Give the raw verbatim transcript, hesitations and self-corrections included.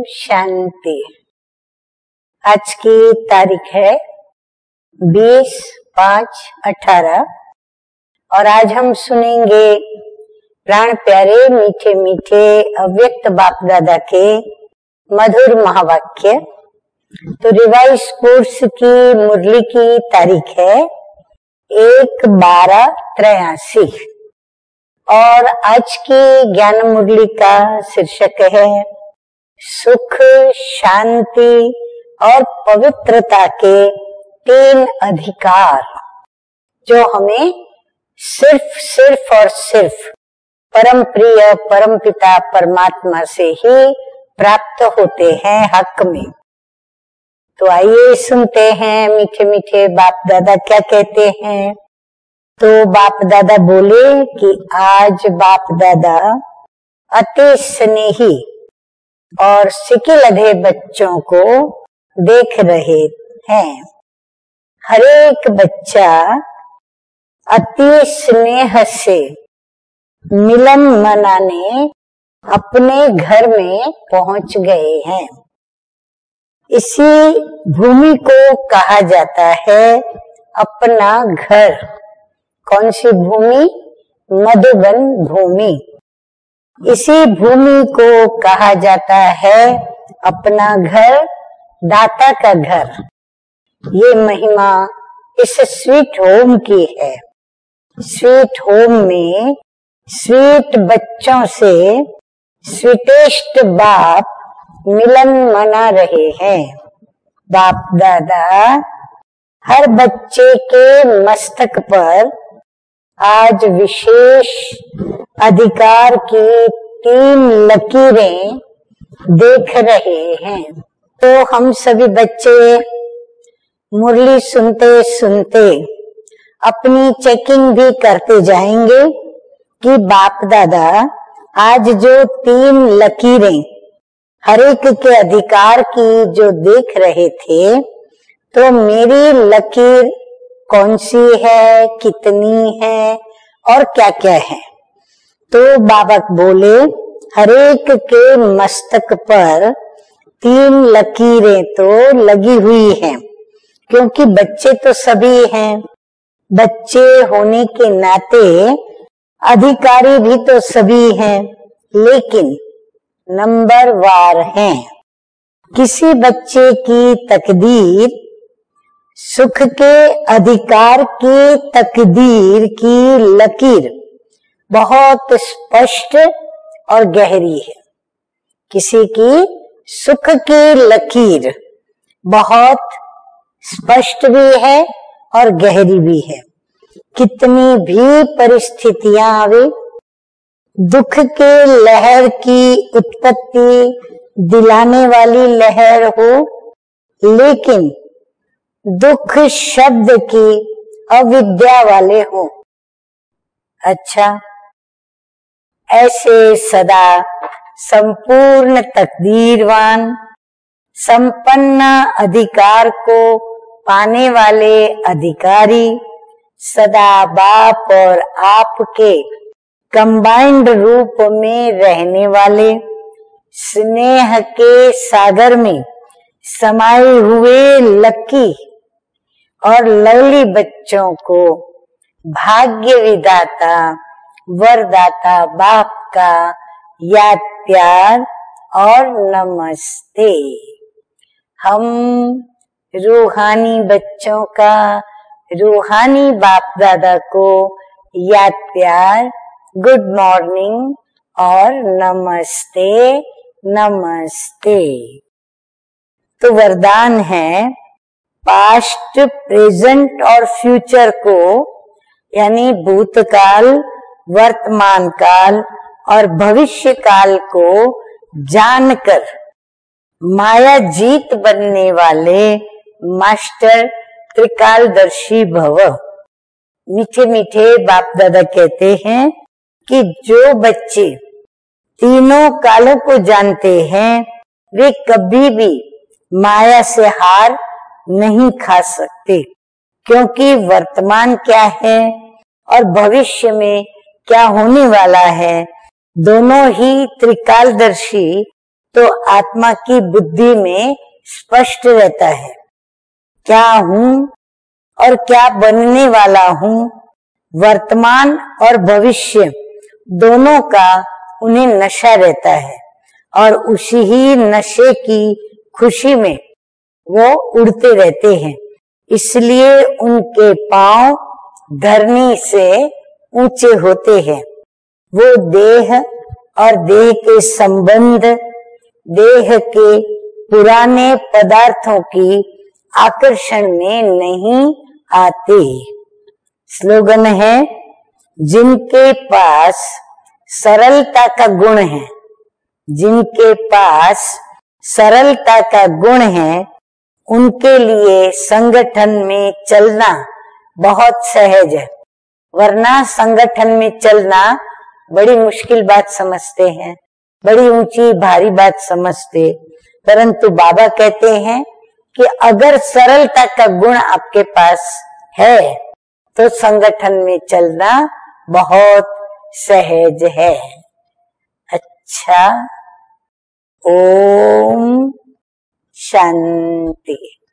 शांति। आज की तारीख है बीस पाँच अठारह और आज हम सुनेंगे प्राण प्यारे मीठे मीठे अव्यक्त बाप दादा के मधुर महावाक्य। तो रिवाइज कोर्स की मुरली की तारीख है एक बारह त्रयासी और आज की ज्ञान मुरली का शीर्षक है सुख, शांति और पवित्रता के तीन अधिकार जो हमें सिर्फ सिर्फ और सिर्फ परम प्रिय परम पिता परमात्मा से ही प्राप्त होते हैं हक में। तो आइए सुनते हैं मीठे मीठे बाप दादा क्या कहते हैं। तो बाप दादा बोले कि आज बाप दादा अति स्नेही और सिकिलधे बच्चों को देख रहे हैं। हर एक बच्चा अति स्नेह से मिलन मनाने अपने घर में पहुंच गए हैं। इसी भूमि को कहा जाता है अपना घर। कौन सी भूमि? मधुबन भूमि। इसी भूमि को कहा जाता है अपना घर, दाता का घर। ये महिमा इस स्वीट होम की है। स्वीट होम में स्वीट बच्चों से स्वीटेस्ट बाप मिलन मना रहे हैं। बाप दादा हर बच्चे के मस्तक पर आज विशेष अधिकार की तीन लकीरें देख रहे हैं। तो हम सभी बच्चे मुरली सुनते सुनते अपनी चेकिंग भी करते जाएंगे कि बाप दादा आज जो तीन लकीरें हर एक के अधिकार की जो देख रहे थे, तो मेरी लकीर कौन सी है, कितनी है और क्या क्या है। तो बाबा बोले हर एक के मस्तक पर तीन लकीरें तो लगी हुई हैं, क्योंकि बच्चे तो सभी हैं। बच्चे होने के नाते अधिकारी भी तो सभी हैं, लेकिन नंबर वार हैं। किसी बच्चे की तकदीर सुख के अधिकार की तकदीर की लकीर बहुत स्पष्ट और गहरी है। किसी की सुख की लकीर बहुत स्पष्ट भी है और गहरी भी है। कितनी भी परिस्थितियां आवे, दुख के लहर की उत्पत्ति दिलाने वाली लहर हो, लेकिन दुख शब्द की अविद्या वाले हो। अच्छा, ऐसे सदा संपूर्ण तकदीरवान संपन्न अधिकार को पाने वाले अधिकारी सदा बाप और आपके कंबाइंड रूप में रहने वाले स्नेह के सागर में समाये हुए लकी और लवली बच्चों को भाग्य विदाता वरदाता बाप का याद प्यार और नमस्ते। हम रूहानी बच्चों का रूहानी बाप दादा को याद प्यार, गुड मॉर्निंग और नमस्ते नमस्ते। तो वरदान है पास्ट, प्रेजेंट और फ्यूचर को, यानी भूतकाल, वर्तमान काल और भविष्य काल को जानकर माया जीत बनने वाले मास्टर त्रिकालदर्शी भव। मीठे मीठे बाप दादा कहते हैं कि जो बच्चे तीनों कालों को जानते हैं, वे कभी भी माया से हार नहीं खा सकते, क्योंकि वर्तमान क्या है और भविष्य में क्या होने वाला है, दोनों ही त्रिकालदर्शी तो आत्मा की बुद्धि में स्पष्ट रहता है। क्या हूं और क्या बनने वाला हूं, वर्तमान और भविष्य दोनों का उन्हें नशा रहता है और उसी ही नशे की खुशी में वो उड़ते रहते हैं। इसलिए उनके पांव धरनी से ऊंचे होते हैं। वो देह और देह के संबंध, देह के पुराने पदार्थों की आकर्षण में नहीं आते। स्लोगन है, जिनके पास सरलता का गुण है, जिनके पास सरलता का गुण है, उनके लिए संगठन में चलना बहुत सहज है। वरना संगठन में चलना बड़ी मुश्किल बात समझते हैं, बड़ी ऊंची भारी बात समझते। परंतु बाबा कहते हैं कि अगर सरलता का गुण आपके पास है तो संगठन में चलना बहुत सहज है। अच्छा, ओम शांति।